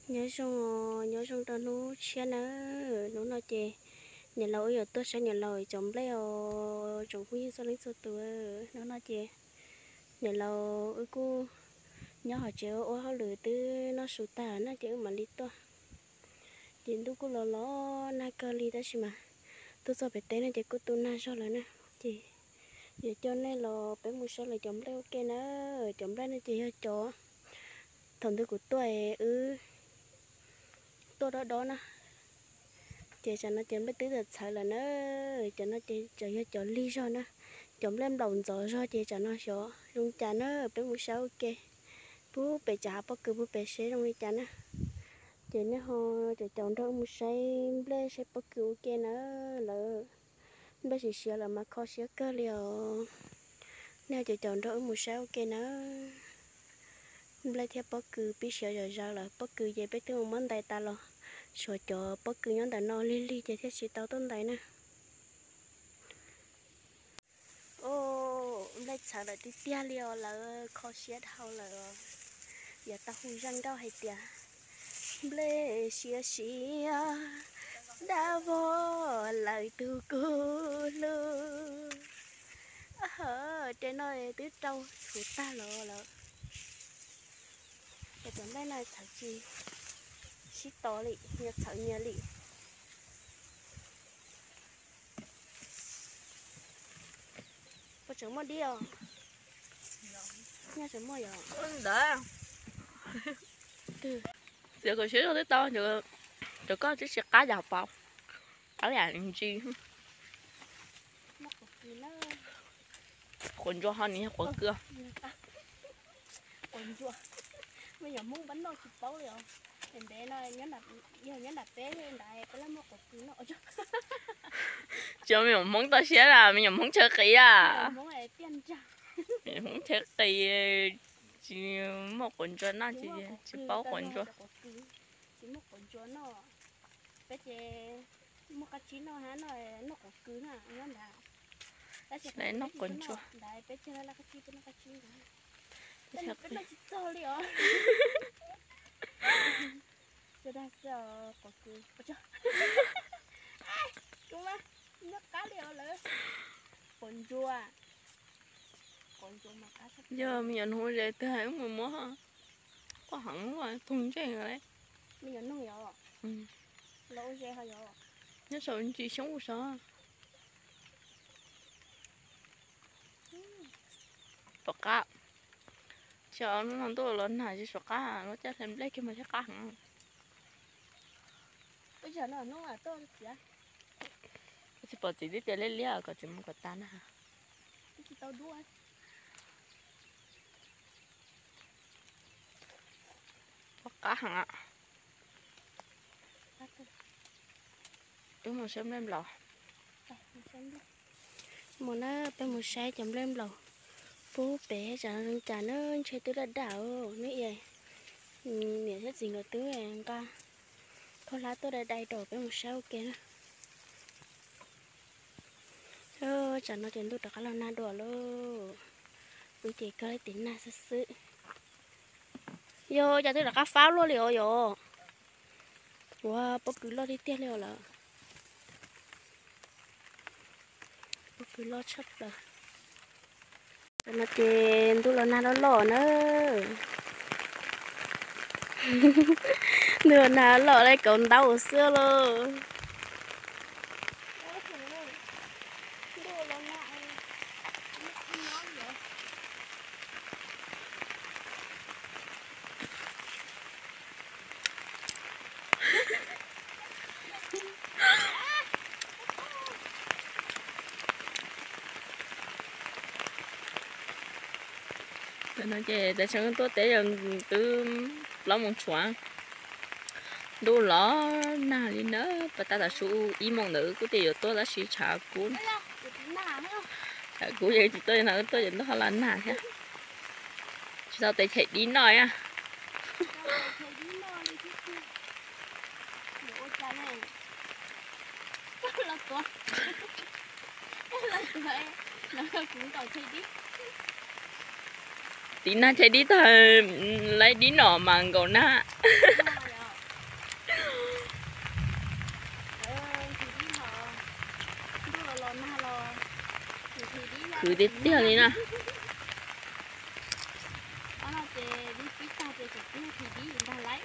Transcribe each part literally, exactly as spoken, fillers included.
nhớ xong nhớ xong đó nó xe nó nó nói chè nhà lầu giờ tôi sẽ nhà lầu chồng lấy ở chồng cũng như sao lấy số tuổi nó nói chè nhà lầu ơi cô nhớ họ chịu ô họ lừa tư nó sụt ta nó chịu mà đi to tiền tôi cô lo lo na cơ đi đó xí mà tôi sao phải té này thì cô tôi na sao lại nè chị giờ cho nên là bé mua sao lại chồng lấy ok nữa chồng lấy nó chỉ hơi chó thằng tôi của tôi ư tôi đó đó nè chị cho nó chém bé tứ giờ sợ là nó cho nó chị cho nó cho ly rồi nè chồng lên đồng rồi rồi chị cho nó sợ dùng chả nó bé mua sao ok bố bé chả bố cứ bố bé sẽ trong đi chả nè chị nó ho chị chồng đó mua say bé sẽ bố cứ ok nữa là bé chỉ sợ là mà khó sợ cơ liều nếu chị chồng đó mua sao ok nữa bé theo bố cứ biết sợ rồi ra là bố cứ về bé thương món tay ta lo sợ cho bố cứ nhóm ta no li li chị theo chị tao tôn tay nè ô bé sợ là đi tia liều là khó sợ đau là giờ ta hui răng đau hay tia lê xia xia đã vô lời từ cô lơ ở trên nơi tứ trâu thủ ta lọ lọ để chúng đây này thằng chi xí to lị nhà thợ nhà lị có chừng mà đi à nhà chừng mà vậy đỡ từ giờ còn xíu tới to giờ giờ có chiếc xe cá dọc bọc ở nhà làm chi quần cho hơn này quần cưa quần chua bây giờ muốn bánh nó chụp bấu rồi thì để nó nhớ đặt giờ nhớ đặt té lên đại cái lắm nó cột nó ở chỗ cho mình muốn to xe là mình muốn chơi kỹ à muốn này tiền trả mình muốn chơi kỹ chỉ một quần cho nó chỉ chỉ bao quần cho chỉ một quần cho nó bé chế một cái chín nó hả nó nó cột cứ nè nhớ đã đấy nó quần cho đại bé chế là cái chín nó cái chín nó cái nó chỉ to đi à cho ta sợ cột cứ có chưa đúng không nó cá liều nữa quần chua quần chua mà cá sắp giờ mình nhận hồi để tới hai mươi mốt hả có hẳn rồi thùng chơi rồi đấy mình nhận nông yếu ừ lâu dễ hơi yếu nhớ sao anh chị sống sao bọc cá cho nó làm tôi lớn hả chứ sọc cá nó chắc thêm lấy cái mà chắc cá hẳn bây giờ nó nó là tôi gì á thì bỏ gì đi tiền lấy lia có chuyện có tan hả cái tao đua bọc cá hẳn ạ đúng một sớm lên lò mà nó bên một sai chấm lên lầu bố bé chả chả nó chơi tứ là đảo nữa vậy nghĩa rất gì nữa tứ này ta thôi lá tôi đây đây đổ bên một sai ok nè ơ chả nó tiền tôi được cái là na đùa luôn tôi chỉ coi tính na sơ sứ yo chả tôi là cá pháo luôn liệu yo wow bố cứ lo đi tiếp liệu là bố cứ lo chấp là nó tiền tôi là na nó lỏ nữa nửa nào lỏ đây còn đau xưa luôn nó chơi tại sao tôi té rồi từ lo một choáng đu ló na đi nữa và ta là số ý mong nữ của tiền tôi là sĩ trả cuốn cú vậy thì tôi là tôi nhận nó là na thế sao tại chạy đi nói à tí na chạy đi thôi lấy đi nọ mà còn na cứ đi tiêu đi nè nó chè đi tí ta chè chè tí thì đi người ta lấy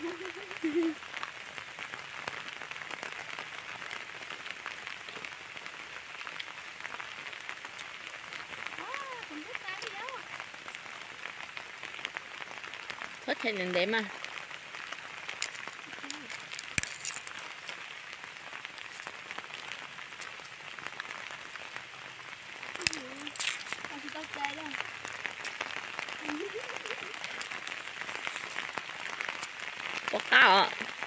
hết thêm đừng để mà quả cá ạ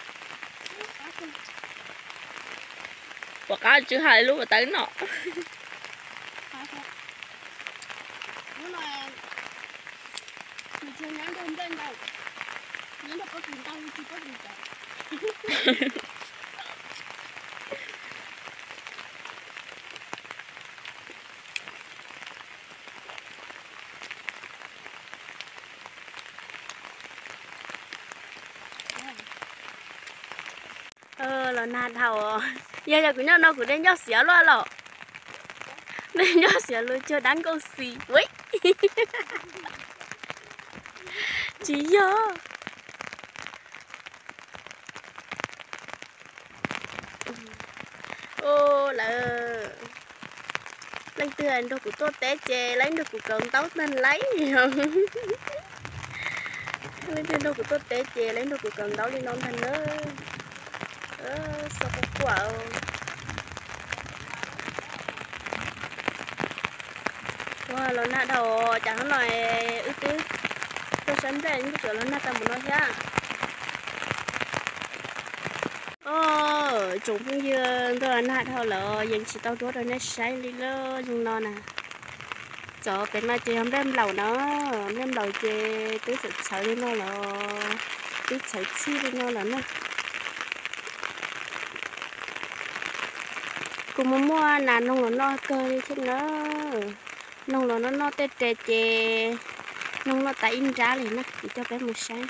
quả cá chứ hai lúc mà tới nọ mình chưa nhắn đơn lên đâu nhắn được có cùng tao chưa có gì cả ờ là nạt thầu giờ giờ cũng nhau nó cũng đến nhau xỉa luôn rồi đến nhau xỉa luôn chưa đánh câu xì vậy chỉ giờ ô là lấy tiền đâu của tôi té chè lấy được của con táo nên lấy không lấy tiền đâu của tôi té chè lấy được của con táo đi non thành nữa ờ sao có quả wow nó nát đầu chẳng nói ư tứ tôi sẵn đây những cái chỗ nó nát tao muốn nói nhá ô chúng cũng như tôi nát thôi là dân chỉ tao đốt rồi nó say đi lo dùng nó nè cho cái này chị không đem lẩu nó đem lẩu chị tứ sự sợ đi nó là tứ sợ chi đi nó là nó cũng muốn mua là nông là nó cơ đi chứ nó nông là nó nó tê tê chè nông nó tại in ra liền nó chỉ cho bé một sáng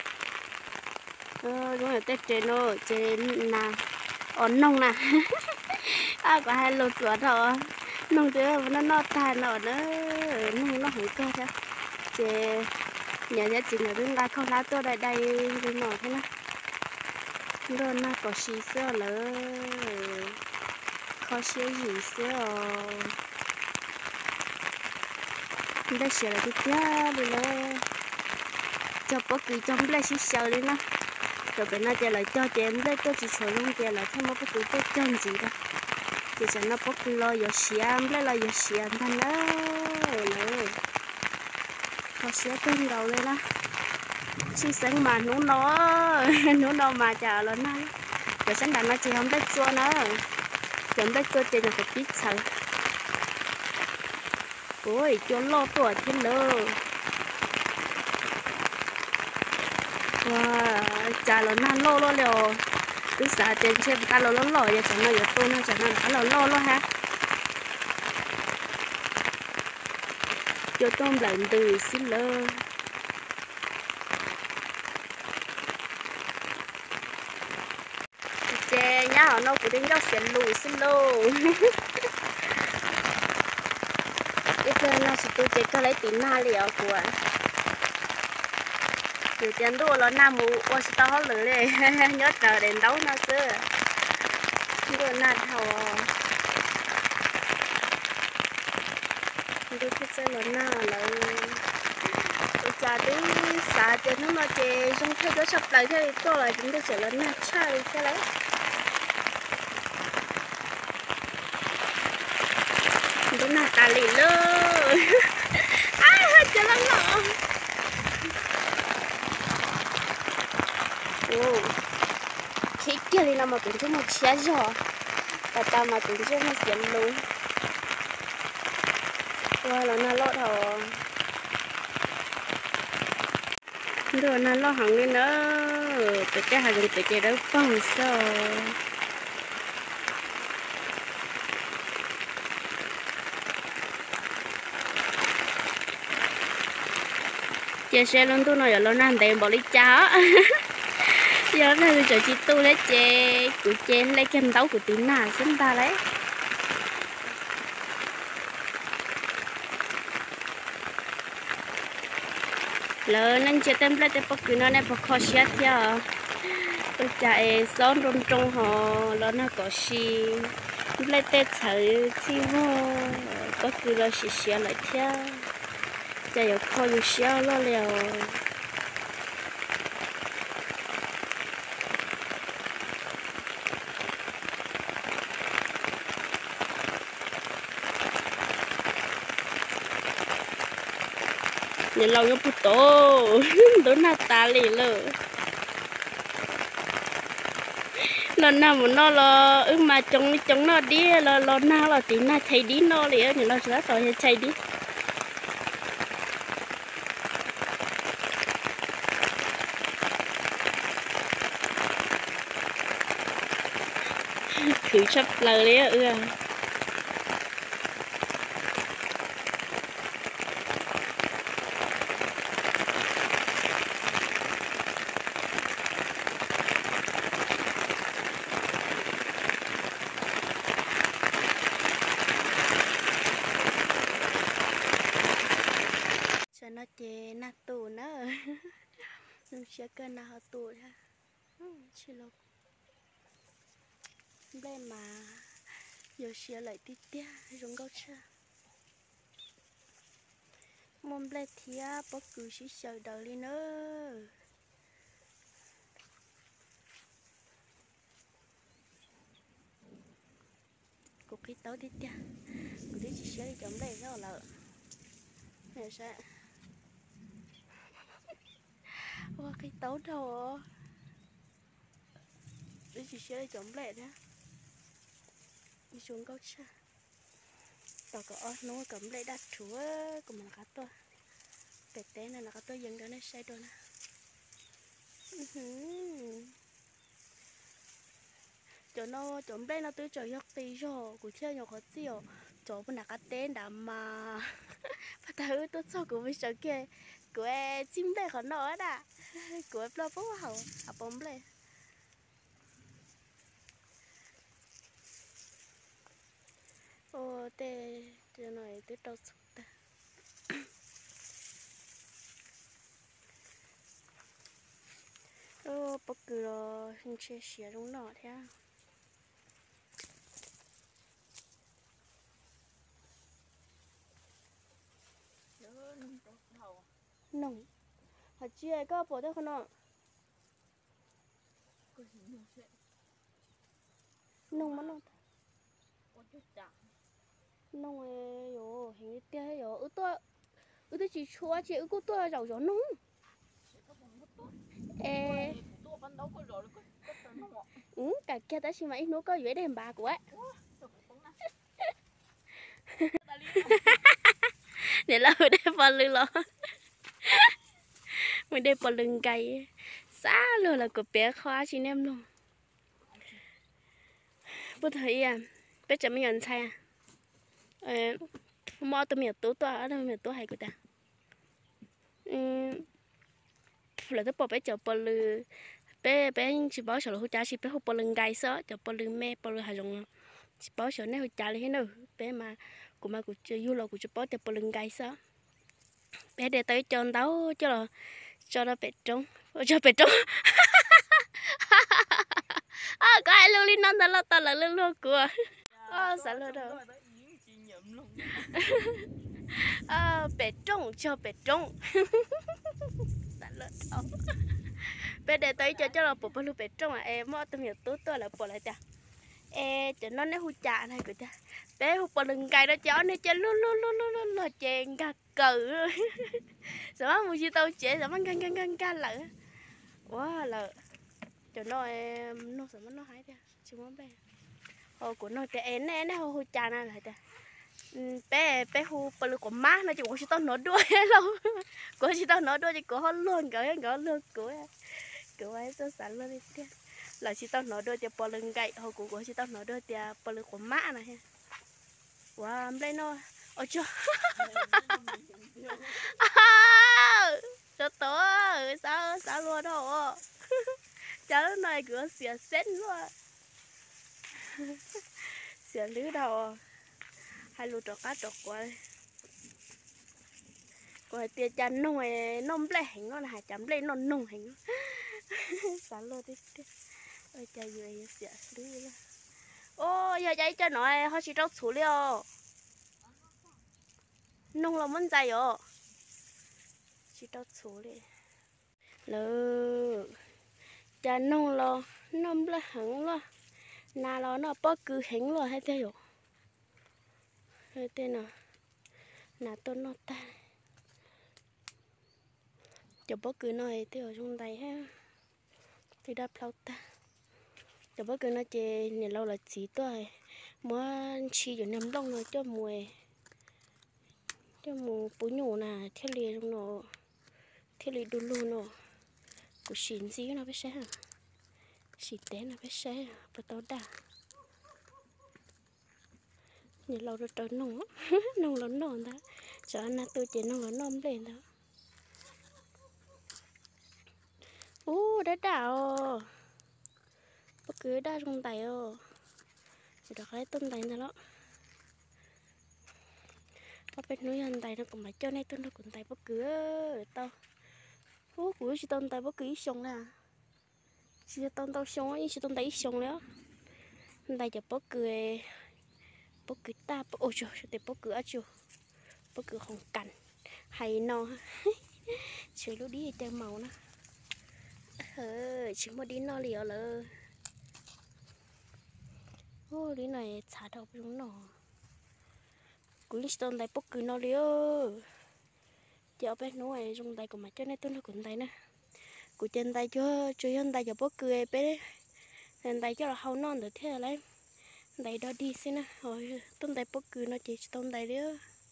ờ giống như tê tê nó chè nà ở nông nè à có hai lô chuột rồi nông chứ nó nó tai nó nữa nông nó hủy cơ chứ chè nhà nhà chị ở bên đây không lá tôi đây đây bên nọ thế nào rồi nó có xì sữa nữa khó xí gì sữa đây sữa là cái kia đi lo cho bất kỳ trong đây xí sữa đi nó rồi bên này chỉ là cho chém đây tôi chỉ sửa luôn chỉ là không có bất cứ tôi chân gì đâu chỉ cho nó bất kỳ lo giờ xiêm đây là giờ xiêm thành đó nữa khó xí tên đầu đây đó xí sáng mà nấu nó nấu nó mà chả là nó rồi sáng đàn nó chỉ không biết chua nữa chẳng biết chua trên là phải biết sao ôi chua lo tuổi thế lơ wow chả là nó lo lo liều cứ xả trên trên ta lo lo lo vậy chẳng nó giờ tôi nó chẳng nó lo lo lo ha cho tôm lợn từ xin lơ chè nhá họ nó cũng đến nhau xịn lùi xin lô cái tên nó sẽ tôi chế cho lấy tí na liệu của từ tiền đua nó nam mù ô sẽ tao lử đây nhớ chờ đến đấu nó xưa đua nát hầu đua cái xe nó na là cha tí xả tiền nó mà chè trong thay cái sập lại thế tôi là chúng tôi sẽ lớn nát cha đi cái đấy cái nào ta lì lơ ai hết cho lắm lọ ô khi kia đi làm mà cũng cho một chia giò và ta mà cũng cho một xiên luôn qua là nó lót hò rồi nó lo hỏng lên nữa tự cái hàng tự cái đó phong sao chia sẻ luôn tôi nói là nó để bỏ đi cháo giờ này giờ chị tu lấy chè của chén lấy kem tấu của tí nào xin ta lấy lỡ nên chơi tem lại tem bóc cứ nó này bóc khó xé theo tôi chạy xóm rong trông họ lỡ nó có xì lại tết chơi chi vô có cứ là xì xé lại theo chạy ở khoอยู่xé lo liều nhìn lâu nhóc tổ tổ na ta lì lợ nó nào mà nó là ừ mà chống chống nó đi là là na là tí na chạy đi nó liền nhìn nó sẽ rồi chạy đi cứ chấp lời đấy ư nó chè nát tù nữa nó sẽ cơn nào tù ha chỉ lộc đây mà giờ sẽ lại tí tia giống gấu chưa mồm đây thì bóc cứ chỉ sợ đầu đi nữa cục cái táo tí tia cục tí chỉ sẽ đi chấm đây rất là này sẽ wow cái táo đầu đi chỉ sẽ đi chấm lệ đó đi xuống gấu chưa tao có nó cầm lấy đắt chúa của mình cá to tệ té này là cá to dần đó nó say rồi nè chỗ nó chỗ đây nó tới chỗ giấc tí rồi của chơi nhỏ khó tiêu chỗ bên là cá té đã mà phát thứ tốt sau của mình sợ kia của em chim đây khó nói đã của em lo phố hậu à bóng lên ô tê tê này tê đâu sụt ta ô bọc cửa rồi hình che xía trong nọ thế nồng hả chị ấy có bỏ đây không nọ nồng mà nồng nông ấy yo hình như thế yo ư tôi ư tôi chỉ chua chị ư cô tôi giàu gió nông ê ừ cả kia ta chỉ mà ít nó có dưới đèn bà của ấy để lâu đây vào lưng lo mình đây vào lưng cày xa luôn là của bé khoa chị em luôn bữa thấy à bé chấm mình nhận sai à mò tụi mình tố tòa ở đâu mình tố hay của ta là cái bộ bé chờ bò lư bé bé chỉ bảo sợ là hỗ trợ chỉ bé hỗ bò lưng gai sớ chờ bò lưng mẹ bò lưng hà rồng chỉ bảo sợ này hỗ trợ là thế nào bé mà của mà của chơi du lịch của chỉ bảo chờ bò lưng gai sớ bé để tới cho táo cho là cho nó bé trống cho bé trống à có ai lưu linh non ta là ta là lưu lưu của à sao lưu đâu à bé trống cho bé trống đã lỡ đâu bé để tới cho cho là bộ bao bé trống à em mót tụi mình tốt tôi là bộ lại ta em cho nó nó hú chả này của ta bé hú bộ lưng cày đó chó nó chơi lu lu lu lu lu lu chèn gà cừ sao mà mua tao chế sao mà gan gan gan gan lợ quá lợ cho nó em nó sao mà nó hái ta chứ mà bé hồ của nó thì em này nó hú chả này lại ta bé bé hu bự của má nó chỉ có chỉ tao nó đuôi đâu có chỉ tao nó đuôi chỉ có luôn cái cái luôn của của ấy tôi sẵn luôn đi là chỉ tao nó đuôi thì bò lưng gậy hồi của của chỉ tao nó đuôi thì bò lưng của má này wow đây nó ôi chưa cho tớ sao sao luôn đâu cháu này cửa xỉa xét luôn xỉa lưới đầu hai lúa trọc cá trọc qua còn tiền chăn nông ấy nông lệ hình ngon hải chấm lệ non nông hình sáng lơ đi ơi trời ơi sẽ đi là ô giờ chạy cho nó họ chỉ trâu thủ liệu nông là muốn chạy rồi chỉ trâu thủ đi lơ cha nông lo nông lệ hình lo nào lo nó bớt cứ hình lo hay thế rồi hay thế nào nào tôi nó ta cho bớt cứ nói thế ở trong tay ha thì đáp lâu ta cho bớt cứ nói chê nhà lâu là chỉ tôi mới chi cho nằm đông rồi cho mùa cho mùa bún nhổ nè theo liền trong nó theo liền đun luôn nó của xin gì nó phải sáng xịt té nó phải sáng và tao đã nhà lâu rồi tới nông nông lớn ngon đó cho anh tôi chỉ nông lớn ngon lên đó ô đã đào bất cứ đa trong tay ô chỉ được lấy tôm tay nữa đó ở bên núi hành tay nó cũng phải cho nên tôi nó cũng tay bất cứ tao ô của chỉ tôm tay bất cứ ít xong nè chỉ tôm tao xong ấy chỉ tôm tay ít xong nữa tayจะbất cứ bất cứ ta ôi trời để bất cứ á chú bất cứ không cành hay no chơi lúc đi chơi màu nữa ờ chỉ một đi no liều lơ ô đi này xả đầu chúng nó cũng chỉ tôm tay bất cứ no liều giờ bên núi trong tay của mày cho nên tôi nó cũng tay nè của trên tay cho cho trên tay cho bất cứ bé trên tay cho là hao non được thế là tay đó đi xin nè rồi tôm tay bất cứ nó chỉ tôm tay đó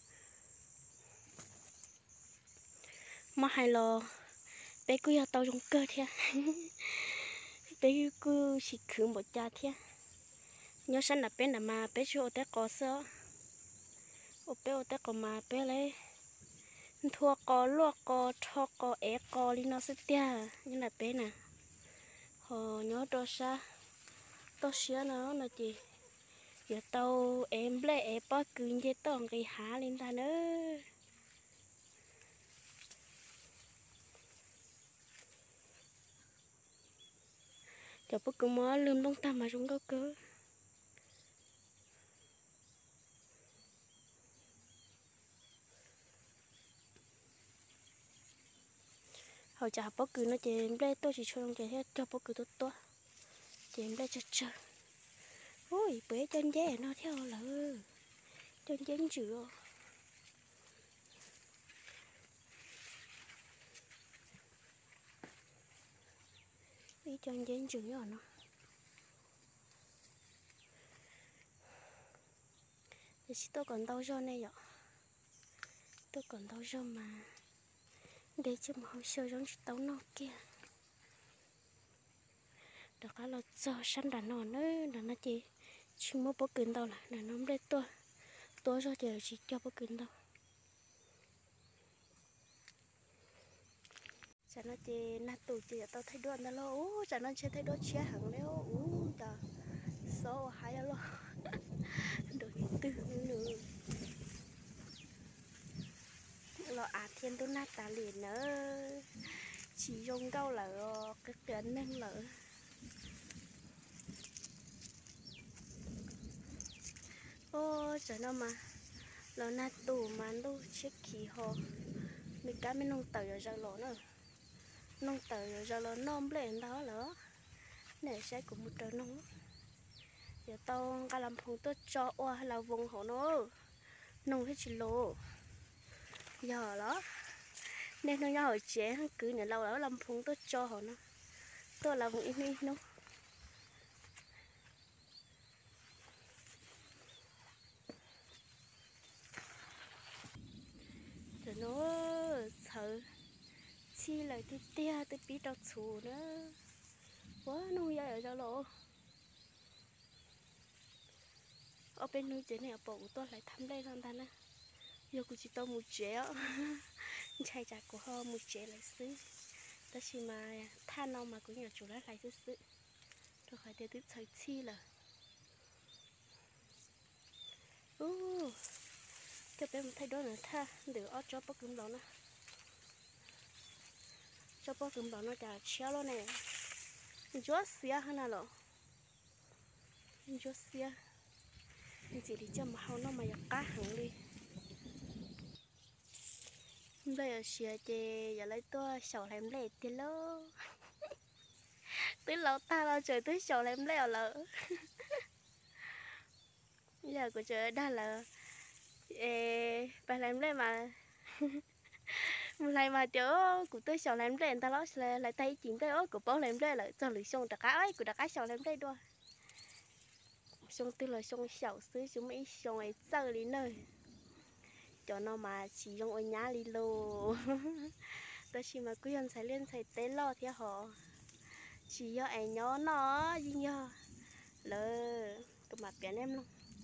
mà hay lo bé cứ tao trong cơ thế bé cứ chỉ khử một cha thế nhớ sẵn là bé là mà bé cho té có sữa ô bé ô té có mà bé lấy thua có luộc có thọ có é có đi nó sẽ tia như là bé nè họ nhớ đó sa tao xía nó là gì giờ tao em lấy em bắt cứ như tao cái há lên ta nữa giờ bất cứ món lưm đông tam mà chúng có cơ họ chả bất cứ nó chỉ em đây tôi chỉ cho nó chỉ hết cho bất cứ tốt tốt chỉ em đây cho chơi ôi bé chân dế nó theo là chân dế chữa đi chân dế chữa nhỏ nó thì tôi còn đau cho này vậy tôi còn đau cho mà để cho mà sơ giống tấu nó kia được cái là cho sẵn đã nó nữa là nó chỉ chỉ mua bó kín đâu là nó không để tôi tôi cho chỉ chỉ cho bó kín đâu chả nó chỉ nát tủ chỉ tao thấy đuôi nó lo ô chả nó chơi thấy đuôi chia hẳn đấy ô trời số hai lo được tư nữa lo à thiên tôi nát ta liền nữa chỉ dùng câu là cái tiền nên là ô trời nó mà lo nát tủ mà đâu chiếc khí hồ mình cá mình nông tờ ở giờ lỗ nữa nông tờ ở giờ lỗ nôm lên đó nữa để sẽ cùng một trời nông giờ tao cả làm phong tôi cho oa là vùng hồ nó nông hết chỉ lỗ giờ đó nên nó nhỏ ở chế cứ nhà lâu đó làm phong tôi cho họ nó tôi là vùng in đi nó rồi nó sợ chi lại thì tia tôi bị đau chù nữa quá nuôi ở cho lộ ở bên nuôi chế này ở bộ tôi lại thăm đây con ta nè giờ cũng chỉ tôi một chế chạy chạy của họ một chế lại xứ ta chỉ mà than nào mà cũng nhà chủ lại lại xứ xứ tôi khỏi tiêu tiếp thời chi là ô cái bé một thay đổi nữa tha để ở cho bác cứng đó nè cho bố cầm bảo nó chả chéo luôn nè chúa xía hơn nào rồi chúa xía chỉ đi cho mà hao nó mà giặt cá hẳn đi bây giờ xía chè giờ lấy tôi sầu làm lệ tiền lô tới lâu ta lâu trời tới sầu làm lệ là giờ của trời đó là ê bà làm lệ mà một ngày mà chỗ của tôi sầu làm lệ ta nói là lại tay chính tay ớt của bố làm lệ là cho lưỡi sông đặc cá ấy của đặc cá sầu làm lệ đua sông tư là sông sầu xứ chúng mấy sông ấy sơ đi nơi cho nó mà chỉ dùng ở nhà đi lô tôi chỉ mà cứ ăn xài lên xài té lo thì họ chỉ do ai nhớ nó gì nhờ lơ cái mặt biển em luôn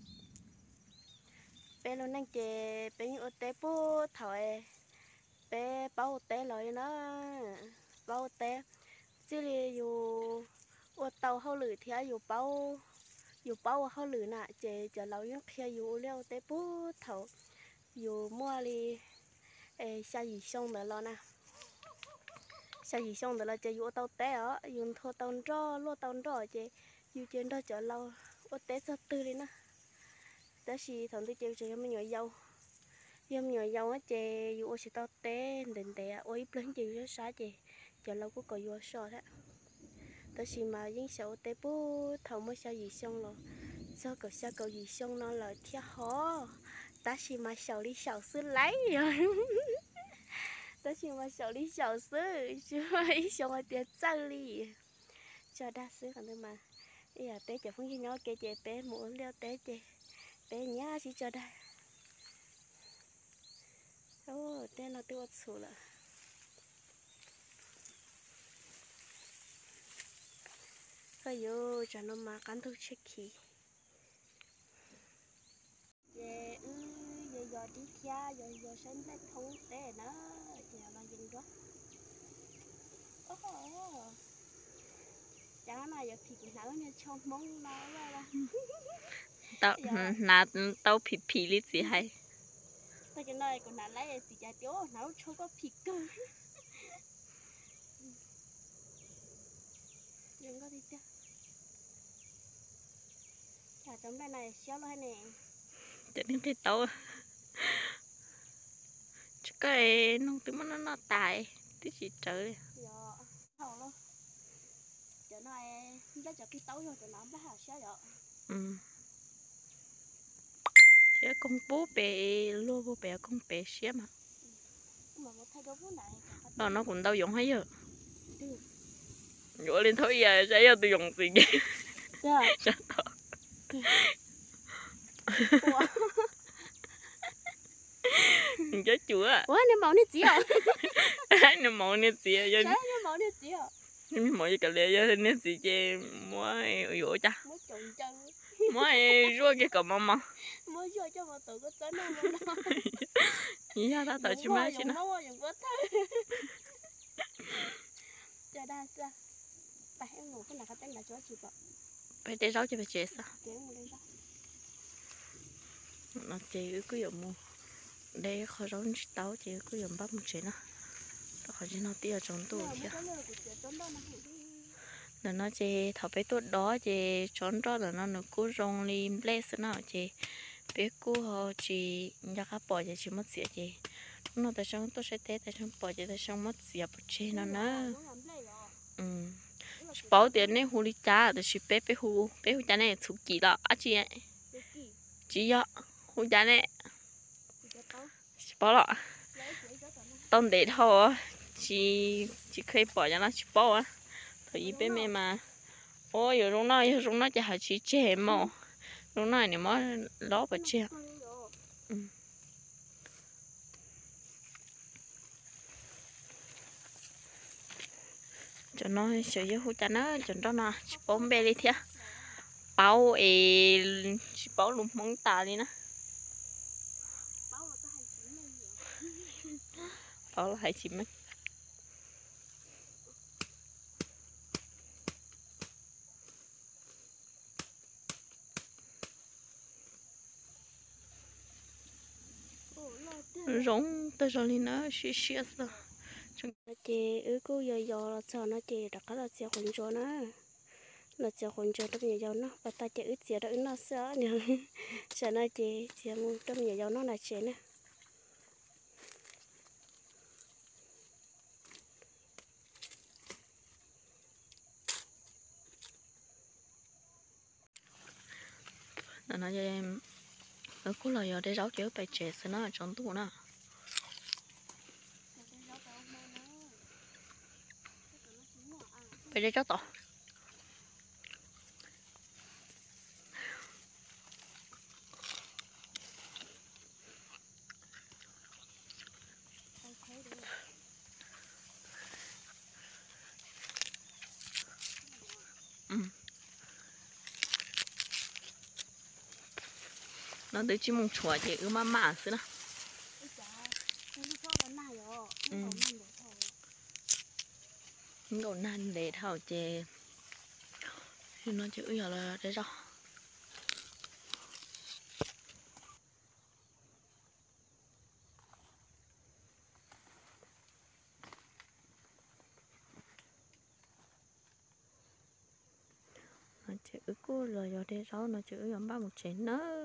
bé luôn đang chè bé như ở té bố thổi bé bao té rồi nó bao té chứ là dù ở tàu hao lử thì dù bao dù bao hao lử nè chè chè lâu những khi dù leo té bố thổi dù mua đi ê xa gì xong rồi lo nè xa gì xong rồi lo chơi dù tàu té ở dùng thua tàu rò lúa tàu rò chơi dù trên đó chợ lâu ở té sao tư đi nè té xì thằng tôi chơi chơi mấy nhồi dâu yếm nhồi dâu á chơi dù sẽ tàu té đền té ôi lớn chơi cho xa chơi chợ lâu có coi dù sò đó té xì mà những sầu té bố thầu mới xa gì xong rồi sao cậu sao cậu gì xong nó là thiết khó ta chỉ mà sầu đi sầu sư lấy rồi ta chỉ mà sầu đi sầu sư chứ mấy sầu mà tiền sao đi cho đa sư còn thôi mà bây giờ té chở phong như nhỏ kê chè bé muốn leo té chè bé nhá chỉ cho đây ô té nó tiêu sụt rồi thôi yo cho nó mà cắn thuốc chết khí chè giờ giờ đi kia giờ giờ sinh tết không té nữa chè là gì đó ô chẳng là giờ thì cũng nấu như trong mông nó ra tao nà tao phì phì lý gì hay tôi cái này còn nãy lấy gì chả tiêu nấu cho có phì cơ đừng có đi chưa chả tấm đây này xéo luôn nè cho nên cái tao chứ cái nông tứ nó nó tài tí gì trời giờ thầu luôn chả này lấy cho cái tấu rồi cho nó bắt hạt xéo vậy ừ chứ con bố bè lúa bố bè con bè xé mà mà một thay đồ này đó nó cũng đâu dùng hết giờ dỗ lên thôi giờ sẽ giờ tôi dùng gì vậy dạ chết chưa ủa nem màu nè chị ạ nem màu nè chị ạ nem màu nè chị ạ nem màu cái lẽ giờ nè chị chơi mua dỗ cha mua trồng chân mua rua cái cầm mama mua rua cho mà tự có tới nó mà dạ ta tự chỉ mấy chứ nó dùng quá thôi giờ đây sao phải em ngủ cái nào cái tên là chỗ chị vợ phải để rau cho phải chế sao kéo ngồi đây đó nó chế cứ dùng mua đây khó rau táo chế cứ dùng bắp một chế nó khó chế nó tia trong tủ kia là nó chế thảo bé tốt đó chế trốn đó là nó nó cứ rong li bless nó chế bé cứ họ chỉ nhắc cá bỏ chế chỉ mất xịa chế nó tại sao tôi sẽ té tại sao bỏ chế tại sao mất xịa bỏ chế nó nữa ừ bảo tiền này hồ ly cha thì bé bé hồ bé hồ cha này thuộc gì đó à chị ấy chị ạ hồ cha này bảo lọ tôm để thôi chị chị khơi bỏ cho nó chị bỏ á thời bé mẹ mà ôi giờ lúc nào giờ lúc nào chả chị chè mà lúc này này mà ló vào chè cho nó sợi dưa hấu chả nó cho nó nó chỉ bón bê đi thia bao ê chỉ bao lùm mông tà đi nè bao là hai chim ấy rong tới rồi đi nữa xí xí sao nó chị ứ cô giờ giờ là sao nó chị đã có là xe khốn cho nó là xe khốn cho trong nhà giàu nó và ta chị ứ xe đó ứ nó sợ nhờ sợ nó chị xe trong nhà giàu nó là chị nè nó nói cho em ở cô là giờ để rau chứa bài trẻ sẽ nó ở trong tủ nè bây giờ cho tỏ ừ. Nó tới chim mông chùa thì ư mà mà xí nè ừ. Ngầu nan để thảo chè thì nó chữ giờ là để rau nó chữ cô là giờ để rau nó chữ giờ ba một chén nữa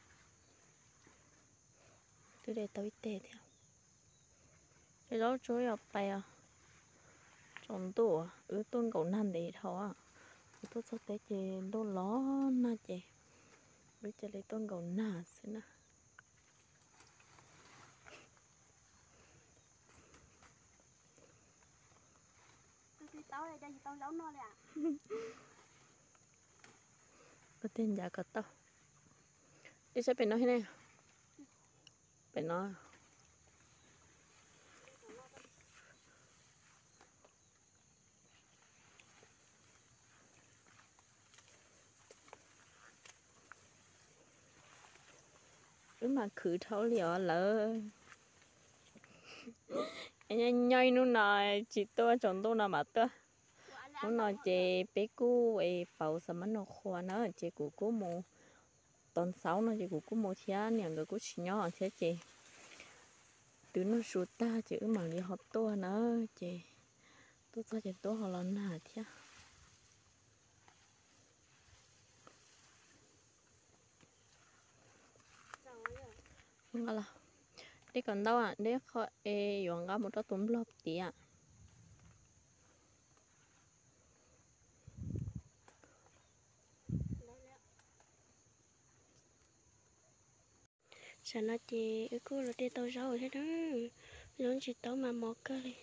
từ đây tới tè theo để rau chuối ở bè trong tủ ứ tôn cậu nan để thảo à tôi sẽ tới chè đô ló na chè bây giờ lấy tôn cậu na xí nè có tên giá có tao đi sẽ phải nói thế này phải nói cứ mà khử thấu liệu lỡ anh nhai nó nói chỉ tôi chọn tôi nào mà tôi nó nói chị bé cô ấy bảo sao mà nó khoa nó chị của cô mù tuần sáu nó chị của cô mù thia nhà người cô chỉ nhỏ thế chị từ nó sụt ta chị mà đi học tôi nữa chị tôi sao chị tôi họ làm nào thia không là đi còn đâu à đi khỏi e dọn ra một cái túm lốp tí à sao nó chị ứ cô là đi tao rau thế đó giống chị tao mà mò cơ đi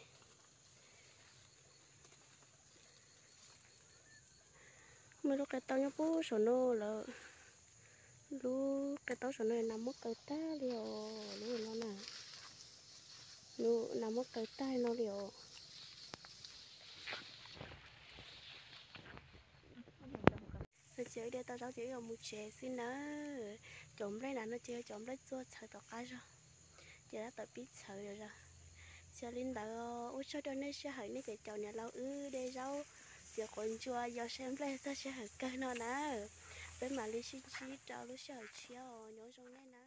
mới lúc cái tao nhớ bố sổ nô là lúc cái tao sổ nô nằm mất cái ta liều lúc nó nè lúc nằm mất cái tay nó liều nó chơi đi tao rau chỉ ở một chè xin nữa chồng lấy là nó chơi chồng lấy chua chờ tao cá rồi chị đã tập biết sợ rồi rồi cho linh đạo út cho đó nó sẽ hỏi nó để chồng nhà lâu ư để rau giờ còn chua giờ xem lên ta sẽ hỏi cây nó nè với mà lý sinh chi trao lúc sẽ hỏi chiều nhớ trong này nè